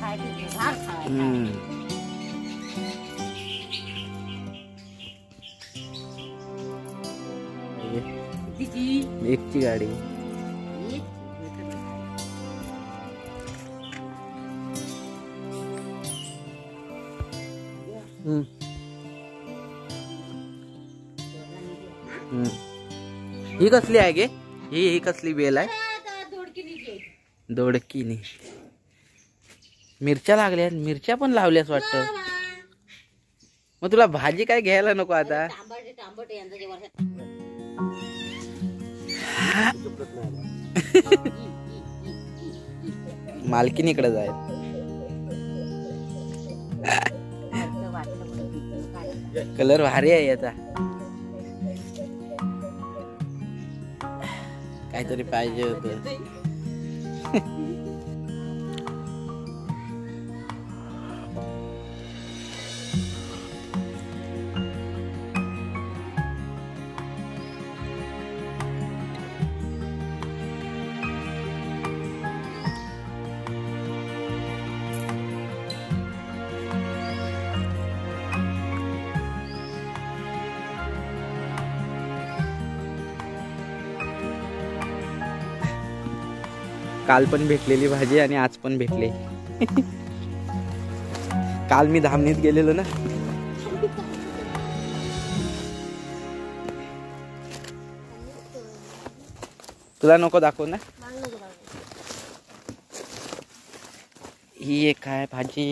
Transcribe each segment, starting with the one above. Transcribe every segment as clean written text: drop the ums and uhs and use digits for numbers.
एकची गाडी ही कसली आहे गे? ही कसली बेल आहे? दोडकीनी. मिरच्या लागल्या, मिरच्या पण लावल्यास वाटतं. मग तुला भाजी काय घ्यायला नको आता? मालकीनीकडे जाय. कलर भारी आहे याचा. काहीतरी पाहिजे होत. काल पण भेटलेली भाजी आणि आज पण भेटली. काल मी धामणीत गेलेलो ना. तुला नको दाखव ना. ही एक काय भाजी.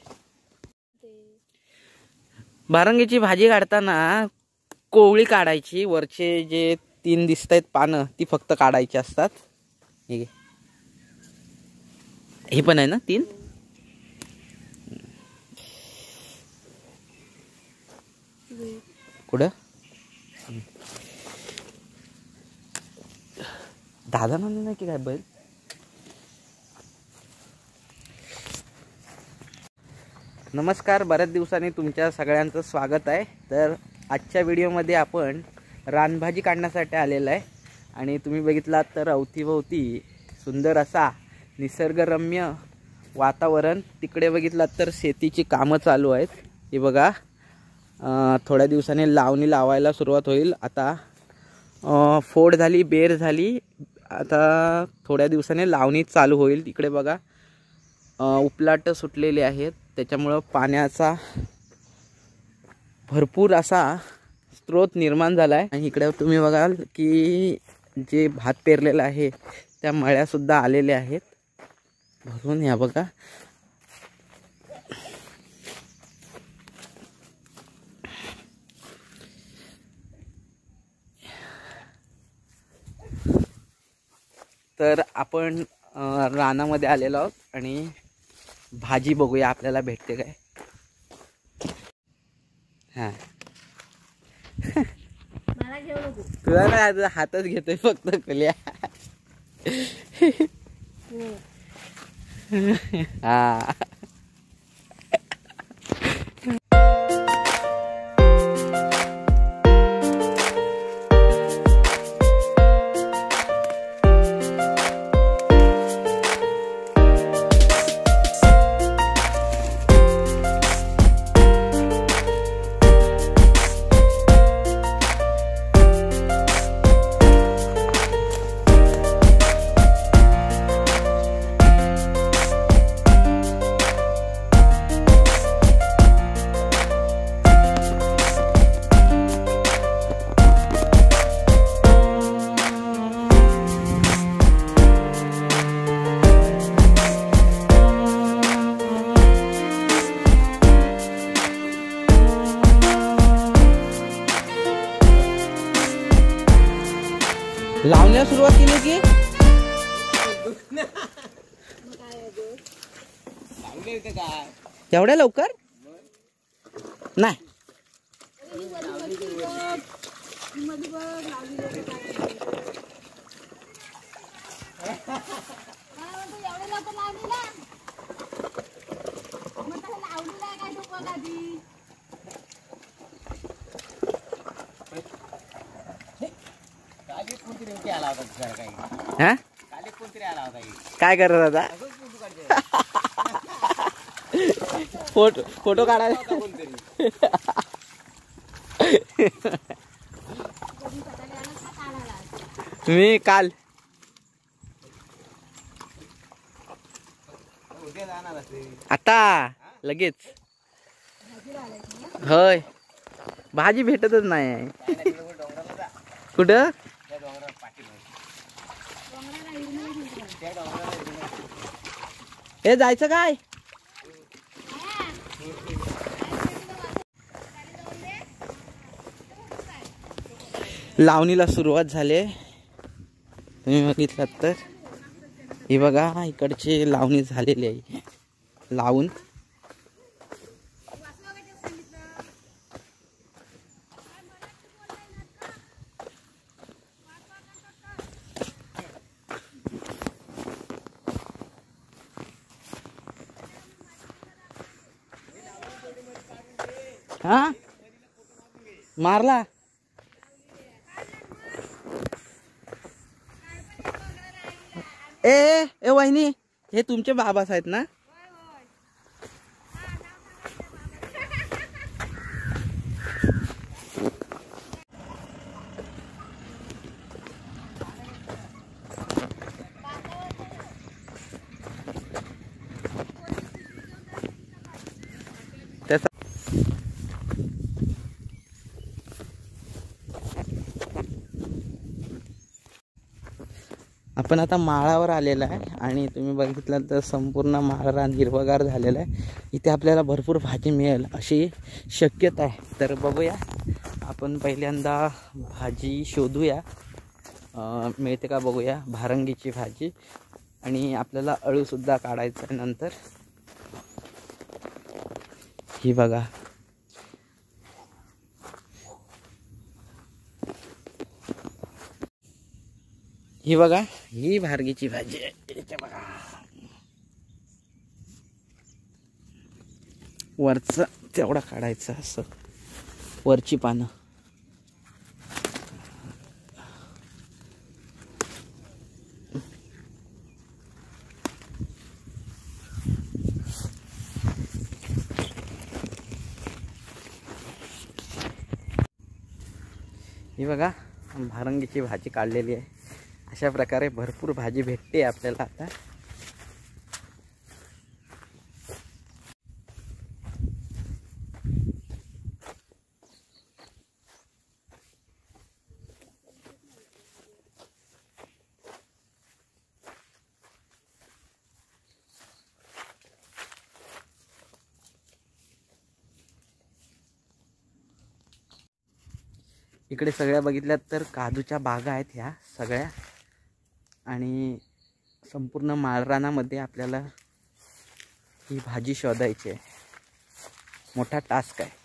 बारंगीची भाजी काढताना कोवळी काढायची. वरचे जे 3 दिसत आहेत पानं ती फक्त काढायची असतात. हे पण आहे ना 3. कुठं दादा म्हणून नाही की काय बैल. नमस्कार, बऱ्याच दिवसांनी तुमच्या सगळ्यांचं स्वागत आहे. तर आजच्या व्हिडिओमध्ये आपण रानभाजी काढण्यासाठी आलेलं आहे. आणि तुम्ही बघितलात तर अवतीभोवती सुंदर असा निसर्गरम्य वातावरण. तिकडे बघितलात तर शेतीची कामं चालू आहेत. हे बघा, थोड्या दिवसांनी लावणी लावायला सुरुवात होईल. आता फोड झाली, बेर झाली, आता थोड्या दिवसांनी लावणी चालू होईल. तिकडे बघा उपलाट सुटलेले आहेत, त्याच्यामुळं पाण्याचा भरपूर असा स्रोत निर्माण झाला आहे. आणि इकडे तुम्ही बघाल की जे भात पेरलेलं आहे त्या मळ्यासुद्धा आलेल्या आहेत भरून. या बघा, तर आपण रानामध्ये आलेलो आहोत आणि भाजी बघूया आपल्याला भेटते काय. हा तुला नाही, हातच घेतोय फक्त खुल्या. हा लावण्यास सुरुवात केली की एवढ्या लवकर नाही. काय करत आता? फोटो काढायला मी काल आता लगेच होय भाजी भेटतच नाही कुठं हे जायचं काय लावणीला सुरुवात झाली तुम्ही बघितलात तर ही बघा इकडची लावणी झालेली आहे लावून हा मारला ए वहिनी हे तुमचे बाबाच आहेत ना त्याचा आपण आता माळावर आलेला आहे आणि तुम्ही बघितलं तर संपूर्ण माळरान हिरवगार झालेला आहे इथे आपल्याला भरपूर भाजी मिळेल अशी शक्यता आहे तर बघूया आपण पहिल्यांदा भाजी शोधूया मिळते का बघूया भारंगीची भाजी आणि आपल्याला अळूसुद्धा काढायचं आहे नंतर ही बघा ही बघा ही भारगीची भाजी आहे इथे बघा वरचं तेवढा काढायचं असं वरची पानं ही बघा भारंगीची भाजी काढलेली आहे अशा प्रकारे भरपूर भाजी भेटते आपल्याला आता इकडे सगळ्या बघितल्यात तर काजूच्या बागा आहेत ह्या सगळ्या आणि संपूर्ण माळरानामध्ये आपल्याला ही भाजी शोधायची आहे मोठा टास्क आहे